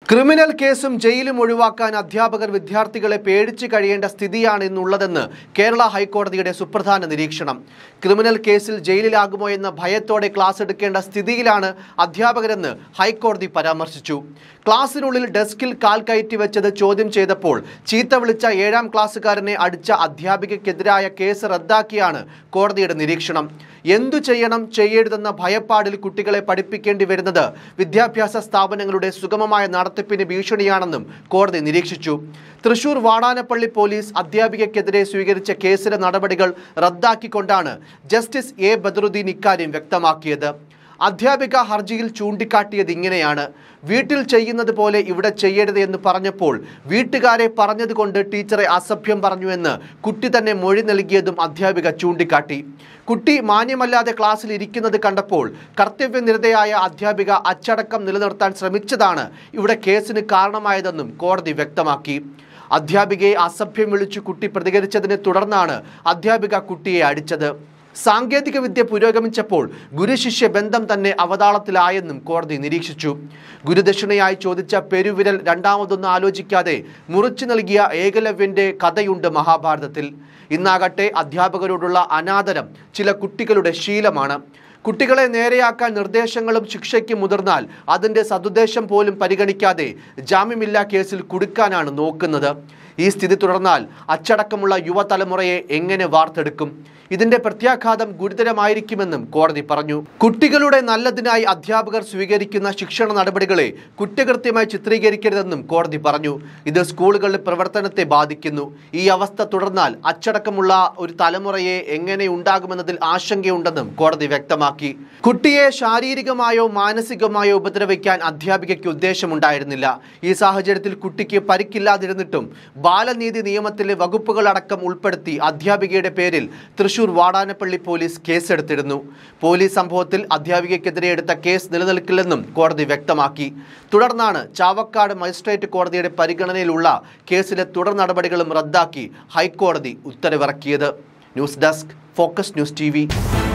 Criminal കേസും ജയിലും ഒഴിവാക്കാൻ അധ്യാപകർ വിദ്യാർത്ഥികളെ പേടിച്ചു കഴിയേണ്ട സ്ഥിതിയാണ് ഇന്നുള്ളതെന്ന് കേരള ഹൈക്കോടതിയുടെ സുപ്രധാന നിരീക്ഷണം. ക്രിമിനൽ കേസിൽ ജയിലിലാകുമോ എന്ന ഭയത്തോടെ ക്ലാസ് എടുക്കേണ്ട സ്ഥിതിയിലാണ് അധ്യാപകരെന്ന് ഹൈക്കോടതി പരാമർശിച്ചു. ക്ലാസിനുള്ളിൽ ഡെസ്കിൽ കാൽ കയറ്റി വെച്ചത് ചോദ്യം ചെയ്തപ്പോൾ ചീത്ത വിളിച്ച 7ാം ക്ലാസ്സുകാരനെ അടിച്ച അധ്യാപികയ്ക്കെതിരായ കേസ് റദ്ദാക്കിയാണ് കോടതിയുടെ നിരീക്ഷണം. എന്തു ചെയ്യണം ചെയ്യരുതെന്ന ഭയപ്പാടിൽ കുട്ടികളെ പഠിപ്പിക്കേണ്ടി വരുന്നത് വിദ്യാഭ്യാസ സ്ഥാപനങ്ങളുടെ സുഗമമായ നടത്തിപ്പിന് ഭീഷണിയാണെന്നും കോടതി നിരീക്ഷിച്ചു. തൃശൂർ വാടാനപ്പള്ളി പോലീസ് അധ്യാപികയ്ക്കെതിരെ സ്വീകരിച്ച കേസിലെ നടപടികൾ റദ്ദാക്കിക്കൊണ്ടാണ് ജസ്റ്റിസ് എ ബദറുദ്ദീൻ ഇക്കാര്യം വ്യക്തമാക്കിയത്. അധ്യാപിക ഹർജിയിൽ ചൂണ്ടിക്കാട്ടിയത് ഇങ്ങനെയാണ്: വീട്ടിൽ ചെയ്യുന്നത് പോലെ ഇവിടെ ചെയ്യരുത് എന്ന് പറഞ്ഞപ്പോൾ വീട്ടുകാരെ പറഞ്ഞതുകൊണ്ട് ടീച്ചറെ അസഭ്യം പറഞ്ഞു എന്ന് കുട്ടി തന്നെ മൊഴി നൽകിയതും അധ്യാപിക ചൂണ്ടിക്കാട്ടി. കുട്ടി മാന്യമല്ലാതെ ക്ലാസ്സിൽ ഇരിക്കുന്നത് കണ്ടപ്പോൾ കർത്തവ്യനിരതയായ അധ്യാപിക അച്ചടക്കം നിലനിർത്താൻ ശ്രമിച്ചതാണ് ഇവിടെ കേസിന് കാരണമായതെന്നും കോടതി വ്യക്തമാക്കി. അധ്യാപികയെ അസഭ്യം വിളിച്ചു കുട്ടി പ്രതികരിച്ചതിനെ തുടർന്നാണ് അധ്യാപിക കുട്ടിയെ അടിച്ചത്. സാങ്കേതിക വിദ്യ പുരോഗമിച്ചപ്പോൾ ഗുരുശിഷ്യ ബന്ധം തന്നെ അവതാളത്തിലായെന്നും കോടതി നിരീക്ഷിച്ചു. ഗുരുദക്ഷിണയായി ചോദിച്ച പെരുവിരൽ രണ്ടാമതൊന്നും ആലോചിക്കാതെ മുറിച്ചു നൽകിയ ഏകലവ്യന്റെ കഥയുണ്ട് മഹാഭാരതത്തിൽ. ഇന്നാകട്ടെ അധ്യാപകരോടുള്ള അനാദരം ചില കുട്ടികളുടെ ശീലമാണ്. കുട്ടികളെ നേരെയാക്കാൻ നിർദ്ദേശങ്ങളും ശിക്ഷയ്ക്ക് മുതിർന്നാൽ അതിൻ്റെ സദുദ്ദേശം പോലും പരിഗണിക്കാതെ ജാമ്യമില്ലാ കേസിൽ കുടുക്കാനാണ് നോക്കുന്നത്. ഈ സ്ഥിതി തുടർന്നാൽ അച്ചടക്കമുള്ള യുവതലമുറയെ എങ്ങനെ വാർത്തെടുക്കും? ഇതിന്റെ പ്രത്യാഘാതം ഗുരുതരമായിരിക്കുമെന്നും കോടതി പറഞ്ഞു. കുട്ടികളുടെ നല്ലതിനായി അധ്യാപകർ സ്വീകരിക്കുന്ന ശിക്ഷണ നടപടികളെ കുറ്റകൃത്യമായി ചിത്രീകരിക്കരുതെന്നും കോടതി പറഞ്ഞു. ഇത് സ്കൂളുകളുടെ പ്രവർത്തനത്തെ ബാധിക്കുന്നു. ഈ അവസ്ഥ തുടർന്നാൽ അച്ചടക്കമുള്ള ഒരു തലമുറയെ എങ്ങനെ ഉണ്ടാകുമെന്നതിൽ ആശങ്കയുണ്ടെന്നും കോടതി വ്യക്തമാക്കി. കുട്ടിയെ ശാരീരികമായോ മാനസികമായോ ഉപദ്രവിക്കാൻ അധ്യാപികയ്ക്ക് ഉദ്ദേശമുണ്ടായിരുന്നില്ല. ഈ സാഹചര്യത്തിൽ കുട്ടിക്ക് പരിക്കില്ലാതിരുന്നിട്ടും ബാലനീതി നിയമത്തിലെ വകുപ്പുകളടക്കം ഉൾപ്പെടുത്തി അധ്യാപികയുടെ പേരിൽ തൃശൂർ വാടാനപ്പള്ളി പോലീസ് കേസെടുത്തിരുന്നു. പോലീസ് സംഭവത്തിൽ അധ്യാപികയ്ക്കെതിരെ എടുത്ത കേസ് നിലനിൽക്കില്ലെന്നും കോടതി വ്യക്തമാക്കി. തുടർന്നാണ് ചാവക്കാട് മജിസ്ട്രേറ്റ് കോടതിയുടെ പരിഗണനയിലുള്ള കേസിലെ തുടർ നടപടികളും റദ്ദാക്കി ഹൈക്കോടതി ഉത്തരവിറക്കിയത്. News desk, focus news TV.